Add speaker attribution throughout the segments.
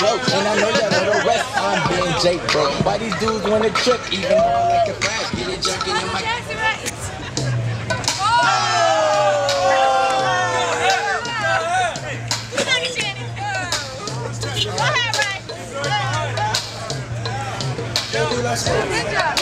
Speaker 1: broke, and I know y'all know the rest. I'm being Jake broke. Why these dudes win a trick, even though I like a flash? Get it jerking in my.
Speaker 2: Good job.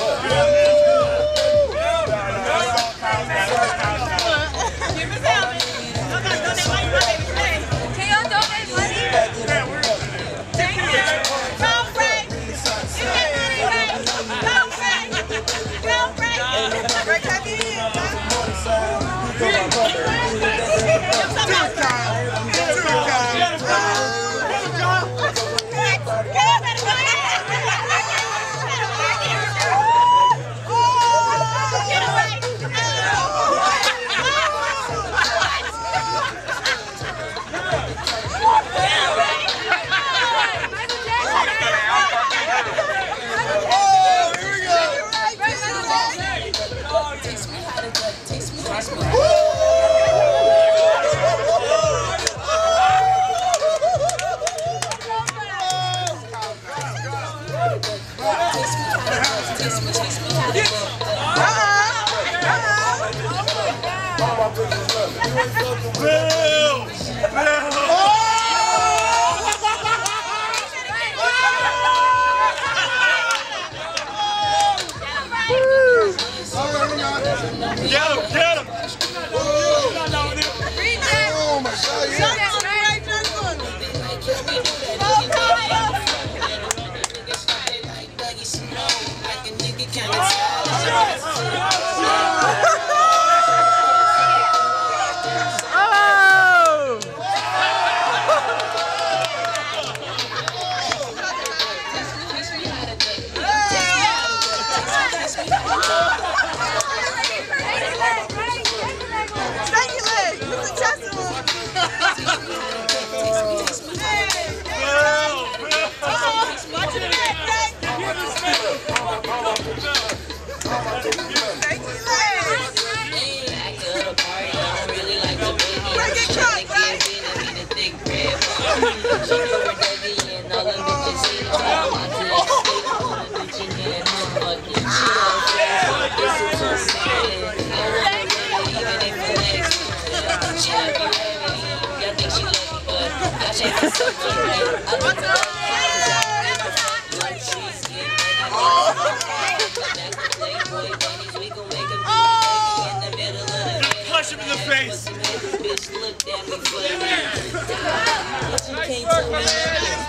Speaker 3: Punch him in the face.